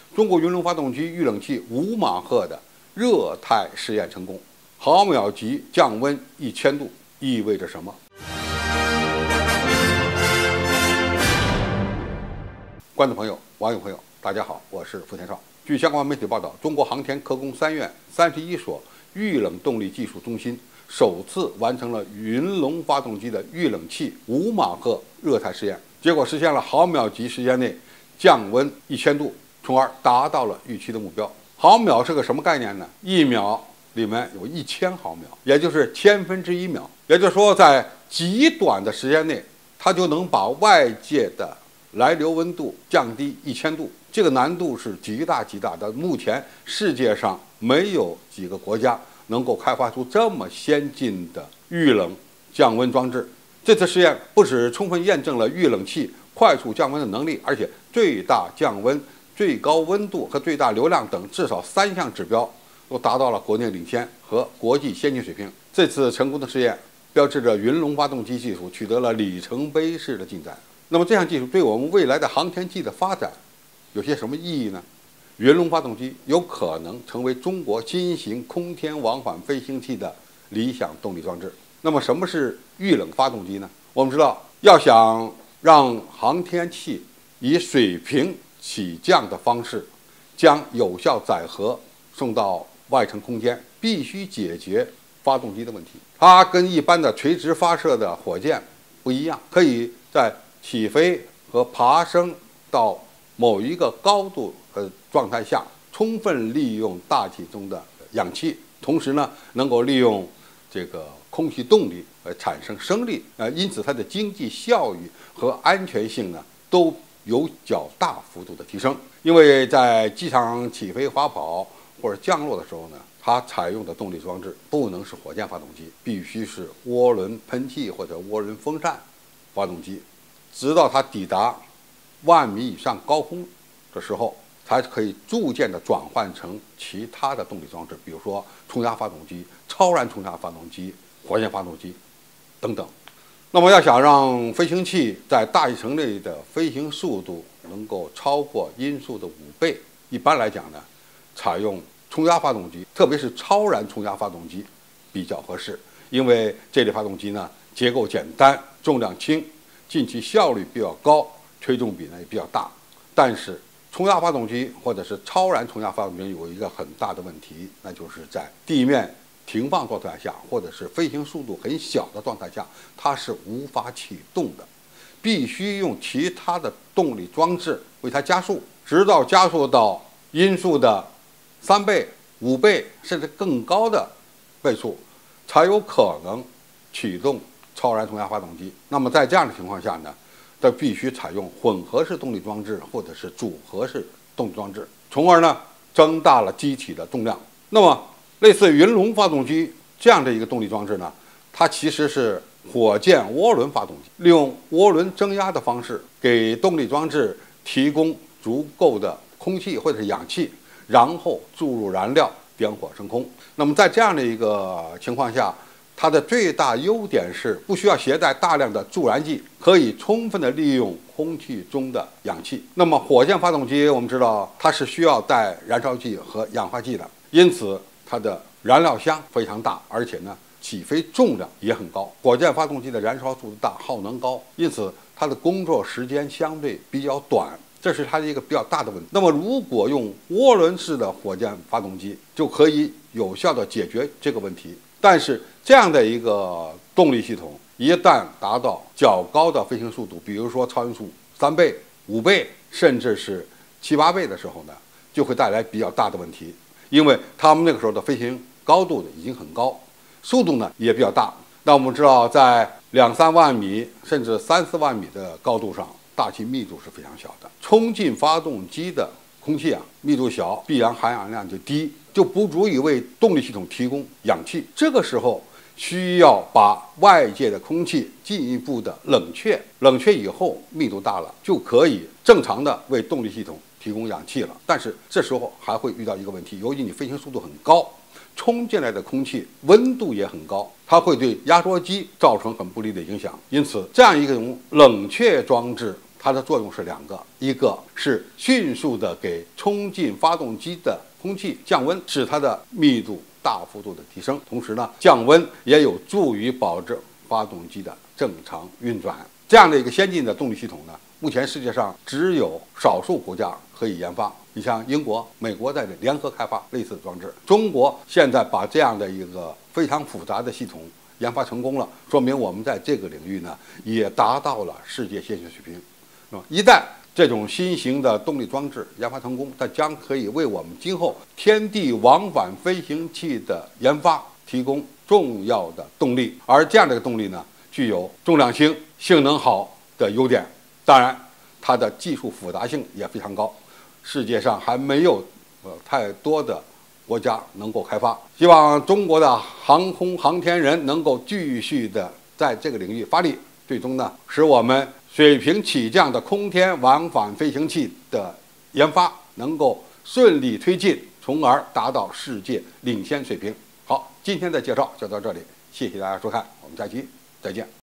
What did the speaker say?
中国云龙发动机预冷器5马赫的热态试验成功，毫秒级降温1000度意味着什么？观众朋友、网友朋友，大家好，我是付天少。据相关媒体报道，中国航天科工3院31所预冷动力技术中心首次完成了云龙发动机的预冷器5马赫热态试验，结果实现了毫秒级时间内降温1000度，从而达到了预期的目标。毫秒是个什么概念呢？1秒里面有1000毫秒，也就是1/1000秒。也就是说，在极短的时间内，它就能把外界的来流温度降低1000度，这个难度是极大的。目前世界上没有几个国家能够开发出这么先进的预冷降温装置。这次试验不只充分验证了预冷器快速降温的能力，而且最大降温、最高温度和最大流量等至少3项指标都达到了国内领先和国际先进水平。这次成功的试验标志着云龙发动机技术取得了里程碑式的进展。那么这项技术对我们未来的航天器的发展有些什么意义呢？云龙发动机有可能成为中国新型空天往返飞行器的理想动力装置。那么什么是预冷发动机呢？我们知道，要想让航天器以水平起降的方式将有效载荷送到外层空间，必须解决发动机的问题。它跟一般的垂直发射的火箭不一样，可以在起飞和爬升到某一个高度的状态下，充分利用大气中的氧气，同时呢，能够利用这个空气动力产生升力，因此它的经济效益和安全性呢都有较大幅度的提升。因为在机场起飞、滑跑或者降落的时候呢，它采用的动力装置不能是火箭发动机，必须是涡轮喷气或者涡轮风扇发动机。直到它抵达10000米以上高空的时候，才可以逐渐的转换成其他的动力装置，比如说冲压发动机、超燃冲压发动机、火箭发动机等等。那么要想让飞行器在大气层内的飞行速度能够超过音速的5倍，一般来讲呢，采用冲压发动机，特别是超燃冲压发动机比较合适。因为这类发动机呢结构简单、重量轻、进气效率比较高，推重比呢也比较大。但是冲压发动机或者是超燃冲压发动机有一个很大的问题，那就是在地面停放状态下或者是飞行速度很小的状态下，它是无法启动的，必须用其他的动力装置为它加速，直到加速到音速的3倍、5倍甚至更高的倍数，才有可能启动超燃冲压发动机。那么在这样的情况下呢，它必须采用混合式动力装置或者是组合式动力装置，从而呢增大了机体的重量。那么类似云龙发动机这样的一个动力装置呢，它其实是火箭涡轮发动机，利用涡轮增压的方式给动力装置提供足够的空气或者是氧气，然后注入燃料，点火升空。那么在这样的一个情况下，它的最大优点是不需要携带大量的助燃剂，可以充分的利用空气中的氧气。那么火箭发动机我们知道它是需要带燃烧剂和氧化剂的，因此它的燃料箱非常大，而且呢起飞重量也很高。火箭发动机的燃烧速度大，耗能高，因此它的工作时间相对比较短，这是它的一个比较大的问题。那么如果用涡轮式的火箭发动机，就可以有效地解决这个问题。但是这样的一个动力系统一旦达到较高的飞行速度，比如说超音速3倍、5倍，甚至是7、8倍的时候呢，就会带来比较大的问题。因为他们那个时候的飞行高度已经很高，速度呢也比较大。那我们知道，在2、3万米甚至3、4万米的高度上，大气密度是非常小的，冲进发动机的空气密度小，必然含氧量就低，就不足以为动力系统提供氧气。这个时候需要把外界的空气进一步的冷却，冷却以后密度大了，就可以正常的为动力系统提供氧气了。但是这时候还会遇到一个问题，由于你飞行速度很高，冲进来的空气温度也很高，它会对压缩机造成很不利的影响。因此这样一种冷却装置， 它的作用是两个，一个是迅速的给冲进发动机的空气降温，使它的密度大幅度的提升，同时呢，降温也有助于保证发动机的正常运转。这样的一个先进的动力系统呢，目前世界上只有少数国家可以研发。你像英国、美国在联合开发类似的装置，中国现在把这样的一个非常复杂的系统研发成功了，说明我们在这个领域呢也达到了世界先进水平。一旦这种新型的动力装置研发成功，它将可以为我们今后天地往返飞行器的研发提供重要的动力。而这样的一个动力呢，具有重量轻、性能好的优点，当然它的技术复杂性也非常高，世界上还没有太多的国家能够开发。希望中国的航空航天人能够继续的在这个领域发力，最终呢，使我们水平起降的空天往返飞行器的研发能够顺利推进，从而达到世界领先水平。好，今天的介绍就到这里，谢谢大家收看，我们下期再见。